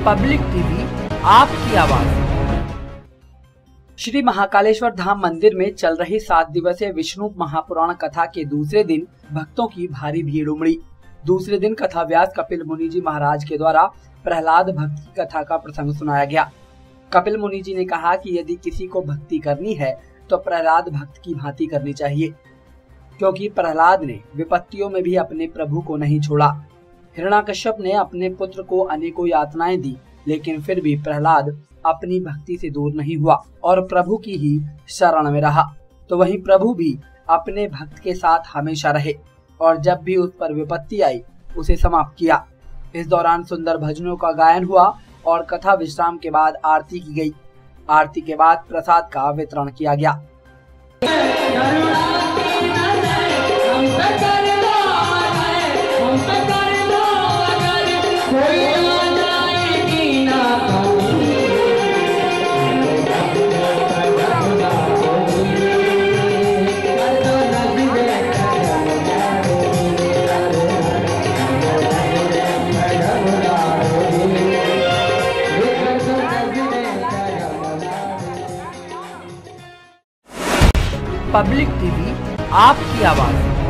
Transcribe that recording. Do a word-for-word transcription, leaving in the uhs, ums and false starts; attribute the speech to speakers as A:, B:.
A: Public TV, आपकी आवाज। श्री महाकालेश्वर धाम मंदिर में चल रही सात दिवसीय विष्णु महापुराण कथा के दूसरे दिन भक्तों की भारी भीड़ उमड़ी। दूसरे दिन कथा व्यास कपिल मुनि जी महाराज के द्वारा प्रहलाद भक्त की कथा का प्रसंग सुनाया गया। कपिल मुनि जी ने कहा कि यदि किसी को भक्ति करनी है तो प्रहलाद भक्त की भांति करनी चाहिए, क्योंकि प्रहलाद ने विपत्तियों में भी अपने प्रभु को नहीं छोड़ा। हिरण्याकश्यप ने अपने पुत्र को अनेकों यातनाएं दी, लेकिन फिर भी प्रहलाद अपनी भक्ति से दूर नहीं हुआ और प्रभु की ही शरण में रहा। तो वहीं प्रभु भी अपने भक्त के साथ हमेशा रहे और जब भी उस पर विपत्ति आई उसे समाप्त किया। इस दौरान सुंदर भजनों का गायन हुआ और कथा विश्राम के बाद आरती की गई। आरती के बाद प्रसाद का वितरण किया गया। पब्लिक टीवी, आपकी आवाज।